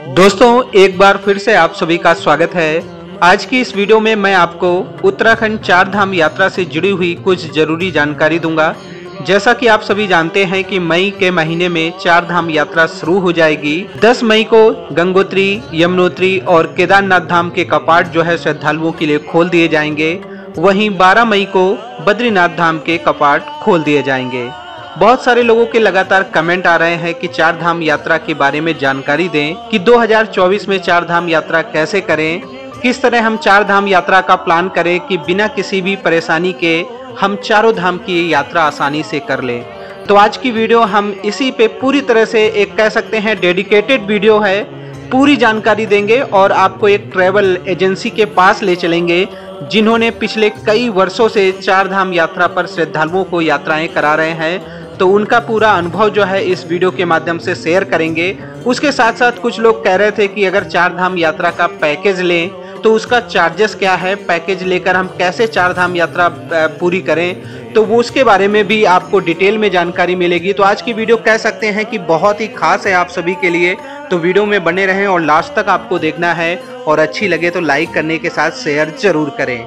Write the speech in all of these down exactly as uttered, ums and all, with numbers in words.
दोस्तों एक बार फिर से आप सभी का स्वागत है। आज की इस वीडियो में मैं आपको उत्तराखंड चार धाम यात्रा से जुड़ी हुई कुछ जरूरी जानकारी दूंगा। जैसा कि आप सभी जानते हैं कि मई के महीने में चार धाम यात्रा शुरू हो जाएगी। दस मई को गंगोत्री, यमुनोत्री और केदारनाथ धाम के कपाट जो है श्रद्धालुओं के लिए खोल दिए जाएंगे। वहीं बारह मई को बद्रीनाथ धाम के कपाट खोल दिए जाएंगे। बहुत सारे लोगों के लगातार कमेंट आ रहे हैं कि चार धाम यात्रा के बारे में जानकारी दें कि दो हज़ार चौबीस में चार धाम यात्रा कैसे करें, किस तरह हम चार धाम यात्रा का प्लान करें कि बिना किसी भी परेशानी के हम चारों धाम की यात्रा आसानी से कर लें। तो आज की वीडियो हम इसी पे पूरी तरह से एक कह सकते हैं डेडिकेटेड वीडियो है। पूरी जानकारी देंगे और आपको एक ट्रैवल एजेंसी के पास ले चलेंगे जिन्होंने पिछले कई वर्षों से चार धाम यात्रा पर श्रद्धालुओं को यात्राएं करा रहे हैं। तो उनका पूरा अनुभव जो है इस वीडियो के माध्यम से शेयर करेंगे। उसके साथ साथ कुछ लोग कह रहे थे कि अगर चार धाम यात्रा का पैकेज लें तो उसका चार्जेस क्या है, पैकेज लेकर हम कैसे चार धाम यात्रा पूरी करें, तो वो उसके बारे में भी आपको डिटेल में जानकारी मिलेगी। तो आज की वीडियो कह सकते हैं कि बहुत ही खास है आप सभी के लिए। तो वीडियो में बने रहें और लास्ट तक आपको देखना है और अच्छी लगे तो लाइक करने के साथ शेयर जरूर करें।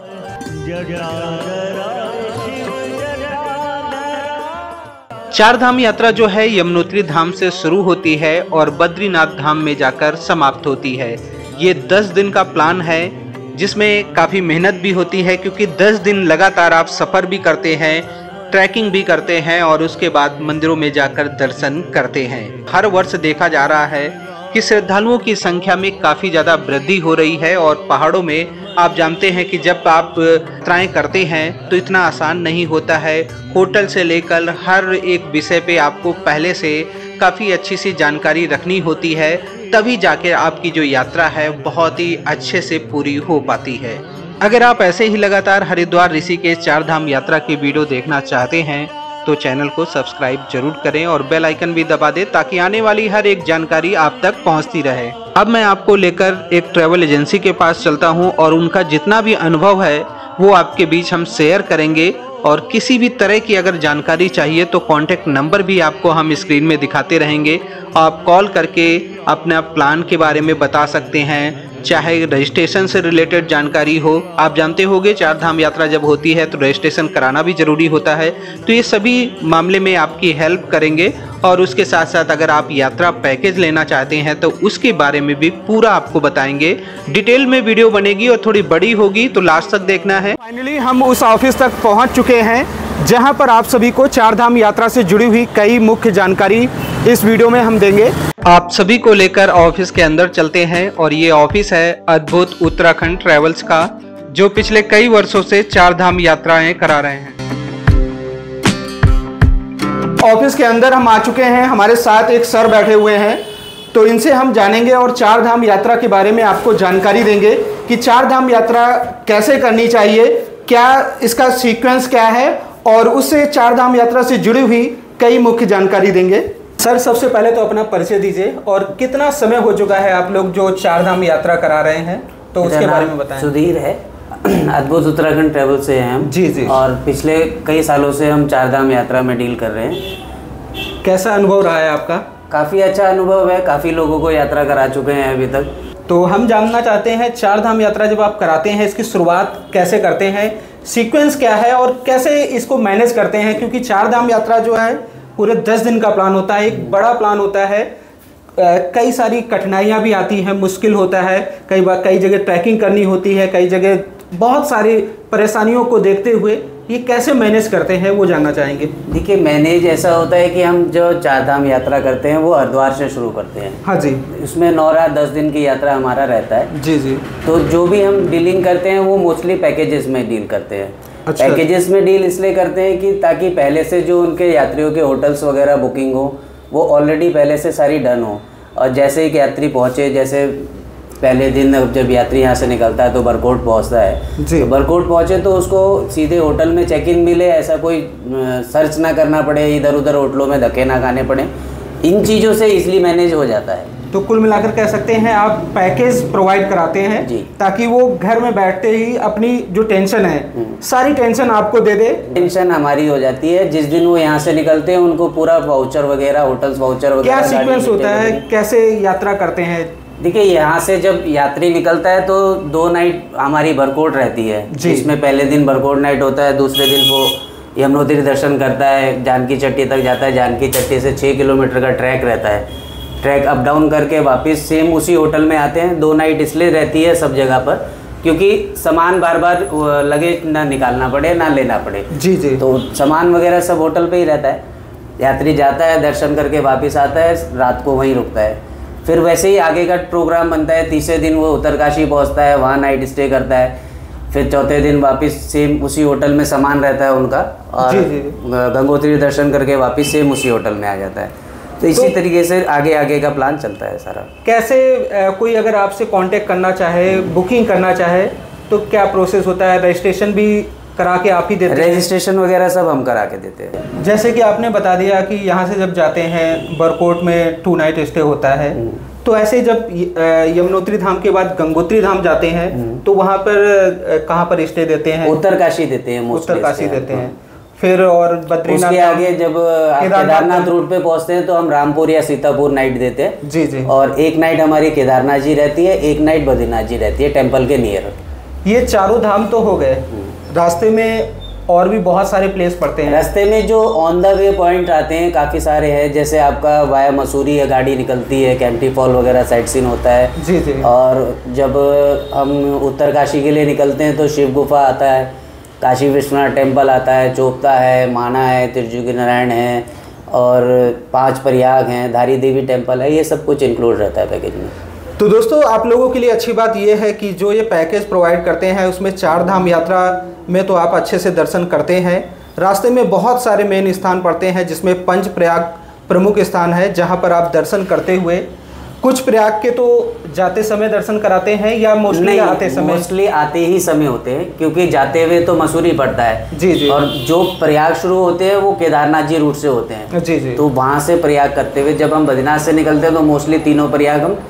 चार धाम यात्रा जो है यमुनोत्री धाम से शुरू होती है और बद्रीनाथ धाम में जाकर समाप्त होती है। ये दस दिन का प्लान है जिसमें काफ़ी मेहनत भी होती है, क्योंकि दस दिन लगातार आप सफ़र भी करते हैं, ट्रैकिंग भी करते हैं और उसके बाद मंदिरों में जाकर दर्शन करते हैं। हर वर्ष देखा जा रहा है कि श्रद्धालुओं की संख्या में काफ़ी ज़्यादा वृद्धि हो रही है और पहाड़ों में आप जानते हैं कि जब आप यात्राएं करते हैं तो इतना आसान नहीं होता है। होटल से लेकर हर एक विषय पे आपको पहले से काफ़ी अच्छी सी जानकारी रखनी होती है, तभी जाके आपकी जो यात्रा है बहुत ही अच्छे से पूरी हो पाती है। अगर आप ऐसे ही लगातार हरिद्वार ऋषिकेश चार धाम यात्रा की वीडियो देखना चाहते हैं तो चैनल को सब्सक्राइब जरूर करें और बेल आइकन भी दबा दें ताकि आने वाली हर एक जानकारी आप तक पहुंचती रहे। अब मैं आपको लेकर एक ट्रैवल एजेंसी के पास चलता हूं और उनका जितना भी अनुभव है वो आपके बीच हम शेयर करेंगे। और किसी भी तरह की अगर जानकारी चाहिए तो कॉन्टैक्ट नंबर भी आपको हम स्क्रीन में दिखाते रहेंगे। आप कॉल करके अपना प्लान के बारे में बता सकते हैं, चाहे रजिस्ट्रेशन से रिलेटेड जानकारी हो। आप जानते होंगे चार धाम यात्रा जब होती है तो रजिस्ट्रेशन कराना भी ज़रूरी होता है। तो ये सभी मामले में आपकी हेल्प करेंगे और उसके साथ साथ अगर आप यात्रा पैकेज लेना चाहते हैं तो उसके बारे में भी पूरा आपको बताएंगे। डिटेल में वीडियो बनेगी और थोड़ी बड़ी होगी तो लास्ट तक देखना है। फाइनली हम उस ऑफिस तक पहुँच चुके हैं जहाँ पर आप सभी को चार धाम यात्रा से जुड़ी हुई कई मुख्य जानकारी इस वीडियो में हम देंगे। आप सभी को लेकर ऑफिस के अंदर चलते हैं और ये ऑफिस है अद्भुत उत्तराखंड ट्रैवल्स का, जो पिछले कई वर्षों से चार धाम यात्राएं करा रहे हैं। ऑफिस के अंदर हम आ चुके हैं, हमारे साथ एक सर बैठे हुए हैं, तो इनसे हम जानेंगे और चार धाम यात्रा के बारे में आपको जानकारी देंगे कि चार धाम यात्रा कैसे करनी चाहिए, क्या इसका सीक्वेंस क्या है और उससे चार धाम यात्रा से जुड़ी हुई कई मुख्य जानकारी देंगे। सर सबसे पहले तो अपना परिचय दीजिए और कितना समय हो चुका है आप लोग जो चार धाम यात्रा करा रहे हैं, तो उसके बारे में बताएं। सुधीर है, अद्भुत उत्तराखंड ट्रैवल से हैं हम। जी जी। और पिछले कई सालों से हम चार धाम यात्रा में डील कर रहे हैं। कैसा अनुभव रहा है आपका? काफ़ी अच्छा अनुभव है, काफ़ी लोगों को यात्रा करा चुके हैं अभी तक। तो हम जानना चाहते हैं चार धाम यात्रा जब आप कराते हैं इसकी शुरुआत कैसे करते हैं, सीक्वेंस क्या है और कैसे इसको मैनेज करते हैं, क्योंकि चार धाम यात्रा जो है पूरे दस दिन का प्लान होता है, एक बड़ा प्लान होता है। कई सारी कठिनाइयाँ भी आती हैं, मुश्किल होता है, कई बार कई जगह ट्रैकिंग करनी होती है, कई जगह बहुत सारी परेशानियों को देखते हुए ये कैसे मैनेज करते हैं वो जानना चाहेंगे। देखिए मैनेज ऐसा होता है कि हम जो चार धाम यात्रा करते हैं वो हरिद्वार से शुरू करते हैं। हाँ जी। इसमें नौ रात दस दिन की यात्रा हमारा रहता है। जी जी। तो जो भी हम डीलिंग करते हैं वो मोस्टली पैकेजेस में डील करते हैं। अच्छा। पैकेजेस में डील इसलिए करते हैं कि ताकि पहले से जो उनके यात्रियों के होटल्स वगैरह बुकिंग हो वो ऑलरेडी पहले से सारी डन हो, और जैसे एक यात्री पहुँचे, जैसे पहले दिन जब यात्री यहाँ से निकलता है तो बरकोट पहुँचता है, तो बरकोट पहुँचे तो उसको सीधे होटल में चेक इन मिले, ऐसा कोई सर्च ना करना पड़े, इधर उधर होटलों में धक्के ना खाने पड़े। इन चीज़ों से इजली मैनेज हो जाता है। तो कुल मिलाकर कह सकते हैं आप पैकेज प्रोवाइड कराते हैं जी। ताकि वो घर में बैठते ही अपनी जो टेंशन है सारी टेंशन आपको दे दे। टेंशन हमारी हो जाती है जिस दिन वो यहाँ से निकलते हैं, उनको पूरा वाउचर वगैरह, होटल्स वाउचर वगैरह। क्या सीक्वेंस होता है, कैसे यात्रा करते हैं? देखिए, यहाँ से जब यात्री निकलता है तो दो नाइट हमारी भरकोट रहती है, जिसमें पहले दिन भरकोट नाइट होता है, दूसरे दिन वो यमुनोत्री दर्शन करता है, जानकी चट्टी तक जाता है। जानकी चट्टी से छः किलोमीटर का ट्रैक रहता है, ट्रैक अप डाउन करके वापस सेम उसी होटल में आते हैं। दो नाइट इसलिए रहती है सब जगह पर क्योंकि सामान बार बार लगेज ना निकालना पड़े ना लेना पड़े। जी जी। तो सामान वगैरह सब होटल पे ही रहता है। यात्री जाता है, दर्शन करके वापस आता है, रात को वहीं रुकता है। फिर वैसे ही आगे का प्रोग्राम बनता है। तीसरे दिन वो उत्तरकाशी पहुंचता है, वहाँ नाइट स्टे करता है। फिर चौथे दिन वापस सेम उसी होटल में सामान रहता है उनका, और गंगोत्री दर्शन करके वापस सेम उसी होटल में आ जाता है। तो इसी तो, तरीके से आगे आगे का प्लान चलता है सारा। कैसे आ, कोई अगर आपसे कांटेक्ट करना चाहे, बुकिंग करना चाहे, तो क्या प्रोसेस होता है? रजिस्ट्रेशन भी करा के आप ही देते हैं? रजिस्ट्रेशन वगैरह सब हम करा के देते हैं। जैसे कि आपने बता दिया कि यहाँ से जब जाते हैं बरकोट में टू नाइट स्टे होता है, तो ऐसे जब यमुनोत्री धाम के बाद गंगोत्री धाम जाते हैं तो वहाँ पर कहाँ पर स्टे देते हैं? उत्तरकाशी देते हैं, उत्तरकाशी देते हैं। फिर और बद्रीनाथ उसके आगे जब केदारनाथ रूट पे पहुंचते हैं तो हम रामपुर या सीतापुर नाइट देते हैं। जी जी। और एक नाइट हमारी केदारनाथ जी रहती है, एक नाइट बद्रीनाथ जी रहती है टेम्पल के नियर। ये चारों धाम तो हो गए। रास्ते में और भी बहुत सारे प्लेस पड़ते हैं। रास्ते में जो ऑन द वे पॉइंट आते हैं काफ़ी सारे हैं, जैसे आपका वाया मसूरी या गाड़ी निकलती है, कैंपटी फॉल वगैरह साइट सीन होता है। जी जी। और जब हम उत्तरकाशी के लिए निकलते हैं तो शिव गुफा आता है, काशी विश्वनाथ टेम्पल आता है, चोपता है, माना है, त्रिजुगी नारायण है, और पांच प्रयाग हैं, धारी देवी टेम्पल है। ये सब कुछ इंक्लूड रहता है पैकेज में। तो दोस्तों, आप लोगों के लिए अच्छी बात ये है कि जो ये पैकेज प्रोवाइड करते हैं उसमें चार धाम यात्रा में तो आप अच्छे से दर्शन करते हैं। रास्ते में बहुत सारे मेन स्थान पड़ते हैं जिसमें पंच प्रयाग प्रमुख स्थान है जहां पर आप दर्शन करते हुए कुछ प्रयाग के तो जाते समय दर्शन कराते हैं या मोस्टली आते समय? मोस्टली आते ही समय होते हैं क्योंकि जाते हुए तो मसूरी पड़ता है। जी जी। और जो प्रयाग शुरू होते हैं वो केदारनाथ जी रूट से होते हैं। जी जी। तो वहाँ से प्रयाग करते हुए जब हम बद्रीनाथ से निकलते हैं तो मोस्टली तीनों प्रयाग हम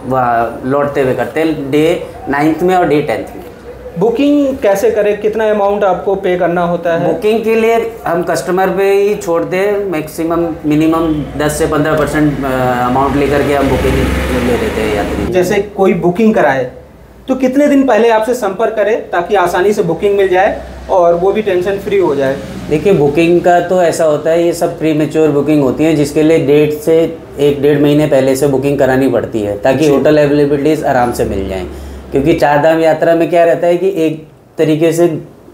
लौटते हुए करते हैं, डे नाइन्थ में और डे टेंथ में। बुकिंग कैसे करें, कितना अमाउंट आपको पे करना होता है? बुकिंग के लिए हम कस्टमर पे ही छोड़ते हैं, मैक्सिमम मिनिमम दस से पंद्रह परसेंट अमाउंट लेकर के हम बुकिंग ले लेते हैं यात्री। जैसे कोई बुकिंग कराए तो कितने दिन पहले आपसे संपर्क करें ताकि आसानी से बुकिंग मिल जाए और वो भी टेंशन फ्री हो जाए? देखिए, बुकिंग का तो ऐसा होता है, ये सब प्री मेच्योर बुकिंग होती है जिसके लिए डेट से एक डेढ़ महीने पहले से बुकिंग करानी पड़ती है ताकि होटल अवेलेबिलिटीज़ आराम से मिल जाएँ। क्योंकि चार धाम यात्रा में क्या रहता है कि एक तरीके से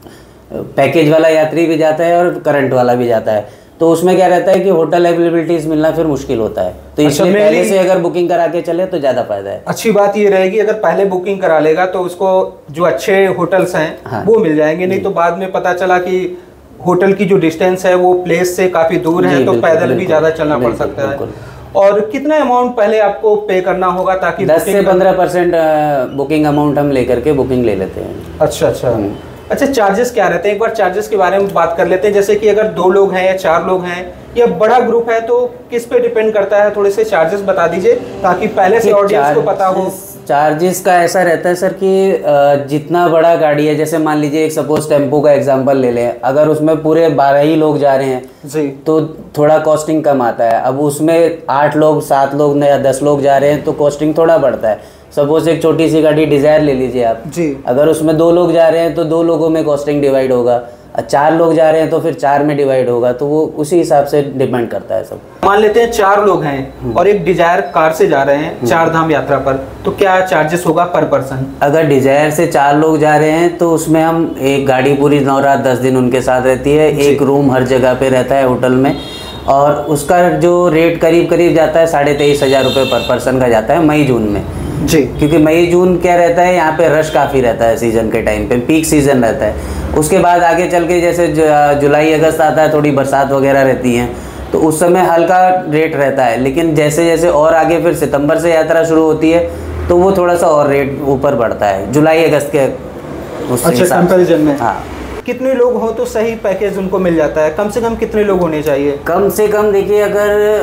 पैकेज वाला यात्री भी जाता है और करंट वाला भी जाता है, तो उसमें क्या रहता है कि होटल अवेलेबिलिटीज़ मिलना फिर मुश्किल होता है। तो इसलिए पहले से अगर बुकिंग करा के चले तो ज़्यादा फायदा है। अच्छी बात ये रहेगी अगर पहले बुकिंग करा लेगा तो उसको जो अच्छे होटल्स हैं हाँ। वो मिल जाएंगे, नहीं तो बाद में पता चला कि होटल की जो डिस्टेंस है वो प्लेस से काफ़ी दूर है तो पैदल भी ज़्यादा चलना पड़ सकता है। और कितना अमाउंट पहले आपको पे करना होगा ताकि दस से पंद्रह परसेंट बुकिंग अमाउंट हम लेकर के बुकिंग ले लेते हैं। अच्छा अच्छा। अच्छा, चार्जेस क्या रहते हैं? एक बार चार्जेस के बारे में बात कर लेते हैं। जैसे कि अगर दो लोग हैं या चार लोग हैं या बड़ा ग्रुप है तो किस पे डिपेंड करता है? थोड़े से चार्जेस बता दीजिए ताकि पहले से ऑडियंस को पता हो। चार्जेस का ऐसा रहता है सर कि जितना बड़ा गाड़ी है, जैसे मान लीजिए एक सपोज टेम्पो का एग्जांपल ले लें, अगर उसमें पूरे बारह ही लोग जा रहे हैं जी तो थोड़ा कॉस्टिंग कम आता है। अब उसमें आठ लोग सात लोग या दस लोग जा रहे हैं तो कॉस्टिंग थोड़ा बढ़ता है। सपोज एक छोटी सी गाड़ी डिज़ायर ले लीजिए आप जी, अगर उसमें दो लोग जा रहे हैं तो दो लोगों में कॉस्टिंग डिवाइड होगा, चार लोग जा रहे हैं तो फिर चार में डिवाइड होगा, तो वो उसी हिसाब से डिपेंड करता है सब। मान लेते हैं चार लोग हैं और एक डिजायर कार से जा रहे हैं चार धाम यात्रा पर, तो क्या चार्जेस होगा पर पर्सन? अगर डिजायर से चार लोग जा रहे हैं तो उसमें हम एक गाड़ी पूरी नौ रात दस दिन उनके साथ रहती है, एक रूम हर जगह पे रहता है होटल में, और उसका जो रेट करीब करीब जाता है साढ़े तेईस हज़ार रुपये पर पर्सन का जाता है मई जून में जी। क्योंकि मई जून क्या रहता है, यहाँ पे रश काफ़ी रहता है सीज़न के टाइम पे, पीक सीज़न रहता है। उसके बाद आगे चल के जैसे जुलाई अगस्त आता है, थोड़ी बरसात वगैरह रहती है, तो उस समय हल्का रेट रहता है, लेकिन जैसे जैसे और आगे फिर सितंबर से यात्रा शुरू होती है तो वो थोड़ा सा और रेट ऊपर बढ़ता है जुलाई अगस्त के उस अच्छा कंपैरिजन में। हाँ, कितने लोग हो तो सही पैकेज उनको मिल जाता है? कम से कम कितने लोग होने चाहिए? कम से कम देखिए, अगर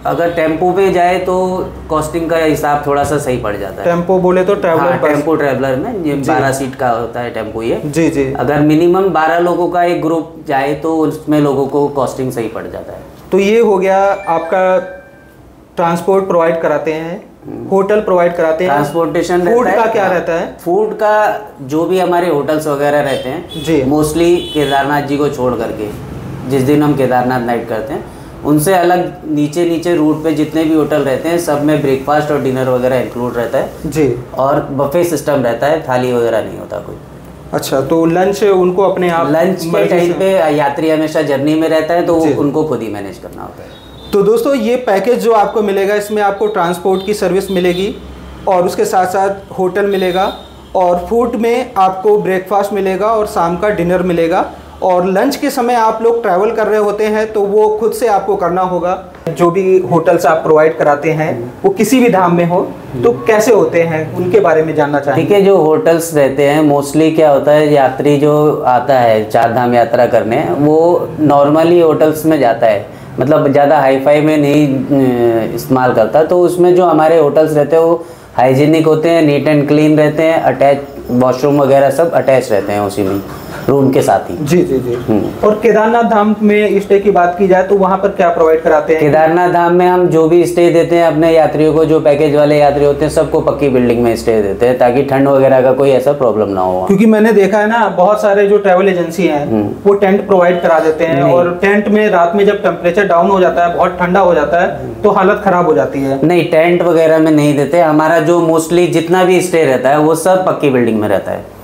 अगर टेम्पो पे जाए तो कॉस्टिंग का हिसाब थोड़ा सा सही पड़ जाता है। टेम्पो बोले तो ट्रैवलर हाँ, टेम्पो ट्रैवलर में ये बारह सीट का होता है टेम्पो ये। जी जी। अगर मिनिमम बारह लोगों का एक ग्रुप जाए तो उसमें लोगों को कॉस्टिंग सही पड़ जाता है। तो ये हो गया आपका ट्रांसपोर्ट प्रोवाइड कराते हैं, होटल प्रोवाइड कराते हैं, ट्रांसपोर्टेशन, फूड का क्या रहता है? फूड का जो भी हमारे होटल्स वगैरह रहते हैं जी, मोस्टली केदारनाथ जी को छोड़ करके, जिस दिन हम केदारनाथ नाइट करते हैं उनसे अलग नीचे नीचे रूट पे जितने भी होटल रहते हैं सब में ब्रेकफास्ट और डिनर वगैरह इंक्लूड रहता है जी, और बफे सिस्टम रहता है, थाली वगैरह नहीं होता कोई। अच्छा, तो लंच उनको अपने आप, लंच के टाइम पे यात्री हमेशा जर्नी में रहता है तो उनको खुद ही मैनेज करना होता है। तो दोस्तों ये पैकेज जो आपको मिलेगा इसमें आपको ट्रांसपोर्ट की सर्विस मिलेगी और उसके साथ साथ होटल मिलेगा और फूड में आपको ब्रेकफास्ट मिलेगा और शाम का डिनर मिलेगा और लंच के समय आप लोग ट्रैवल कर रहे होते हैं तो वो खुद से आपको करना होगा। जो भी होटल्स आप प्रोवाइड कराते हैं वो किसी भी धाम में हो तो कैसे होते हैं उनके बारे में जानना चाहेंगे। ठीक है, जो होटल्स रहते हैं मोस्टली क्या होता है, यात्री जो आता है चार धाम यात्रा करने वो नॉर्मली होटल्स में जाता है, मतलब ज़्यादा हाई फाई में नहीं इस्तेमाल करता। तो उसमें जो हमारे होटल्स रहते हैं वो हाइजीनिक होते हैं, नीट एंड क्लीन रहते हैं, अटैच वॉशरूम वगैरह सब अटैच रहते हैं उसी में रूम के साथ ही। जी जी जी। और केदारनाथ धाम में स्टे की बात की जाए तो वहाँ पर क्या प्रोवाइड कराते हैं? केदारनाथ धाम में हम जो भी स्टे देते हैं अपने यात्रियों को, जो पैकेज वाले यात्री होते हैं सबको पक्की बिल्डिंग में स्टे देते हैं ताकि ठंड वगैरह का कोई ऐसा प्रॉब्लम ना हो। क्योंकि मैंने देखा है ना बहुत सारे जो ट्रैवल एजेंसी हैं वो टेंट प्रोवाइड करा देते हैं और टेंट में रात में जब टेम्परेचर डाउन हो जाता है, बहुत ठंडा हो जाता है तो हालत खराब हो जाती है। नहीं, टेंट वगैरह में नहीं देते। हमारा जो मोस्टली जितना भी स्टे रहता है वो सब पक्की बिल्डिंग में रहता है।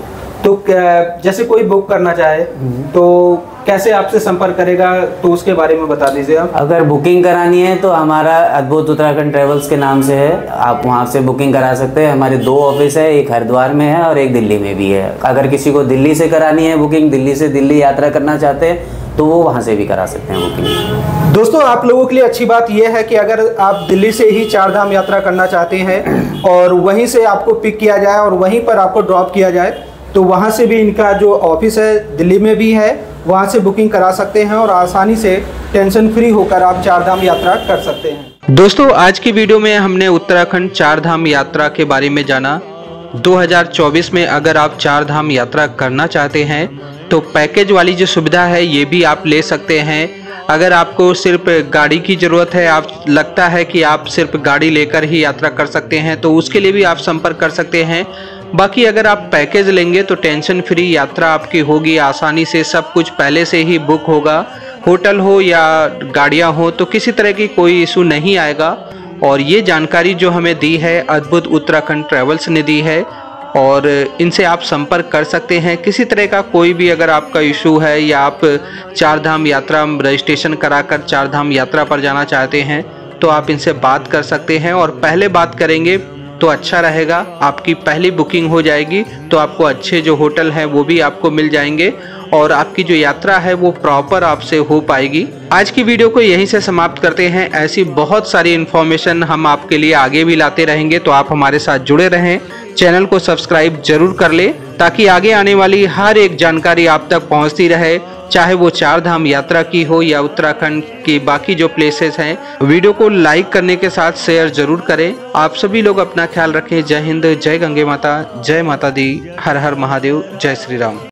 तो जैसे कोई बुक करना चाहे तो कैसे आपसे संपर्क करेगा तो उसके बारे में बता दीजिए आप। अगर बुकिंग करानी है तो हमारा अद्भुत उत्तराखंड ट्रेवल्स के नाम से है, आप वहाँ से बुकिंग करा सकते हैं। हमारे दो ऑफिस है, एक हरिद्वार में है और एक दिल्ली में भी है। अगर किसी को दिल्ली से करानी है बुकिंग, दिल्ली से दिल्ली यात्रा करना चाहते हैं तो वो वहाँ से भी करा सकते हैं बुकिंग। दोस्तों आप लोगों के लिए अच्छी बात यह है कि अगर आप दिल्ली से ही चार धाम यात्रा करना चाहते हैं और वहीं से आपको पिक किया जाए और वहीं पर आपको ड्रॉप किया जाए तो वहाँ से भी इनका जो ऑफिस है दिल्ली में भी है, वहाँ से बुकिंग करा सकते हैं और आसानी से टेंशन फ्री होकर आप चार धाम यात्रा कर सकते हैं। दोस्तों आज की वीडियो में हमने उत्तराखंड चार धाम यात्रा के बारे में जाना। दो हज़ार चौबीस में अगर आप चार धाम यात्रा करना चाहते हैं तो पैकेज वाली जो सुविधा है ये भी आप ले सकते हैं। अगर आपको सिर्फ गाड़ी की ज़रूरत है, आप लगता है कि आप सिर्फ गाड़ी लेकर ही यात्रा कर सकते हैं तो उसके लिए भी आप संपर्क कर सकते हैं। बाकी अगर आप पैकेज लेंगे तो टेंशन फ्री यात्रा आपकी होगी, आसानी से सब कुछ पहले से ही बुक होगा, होटल हो या गाड़ियां हो तो किसी तरह की कोई इशू नहीं आएगा। और ये जानकारी जो हमें दी है अद्भुत उत्तराखंड ट्रैवल्स ने दी है और इनसे आप संपर्क कर सकते हैं। किसी तरह का कोई भी अगर आपका इशू है या आप चार धाम यात्रा रजिस्ट्रेशन कराकर चार धाम यात्रा पर जाना चाहते हैं तो आप इनसे बात कर सकते हैं और पहले बात करेंगे तो अच्छा रहेगा। आपकी पहली बुकिंग हो जाएगी तो आपको अच्छे जो होटल हैं वो भी आपको मिल जाएंगे और आपकी जो यात्रा है वो प्रॉपर आपसे हो पाएगी। आज की वीडियो को यहीं से समाप्त करते हैं। ऐसी बहुत सारी इन्फॉर्मेशन हम आपके लिए आगे भी लाते रहेंगे तो आप हमारे साथ जुड़े रहें। चैनल को सब्सक्राइब जरूर कर ले ताकि आगे आने वाली हर एक जानकारी आप तक पहुंचती रहे, चाहे वो चार धाम यात्रा की हो या उत्तराखंड की बाकी जो प्लेसेस हैं। वीडियो को लाइक करने के साथ शेयर जरूर करें। आप सभी लोग अपना ख्याल रखें। जय हिंद, जय गंगे माता, जय माता दी, हर हर महादेव, जय श्री राम।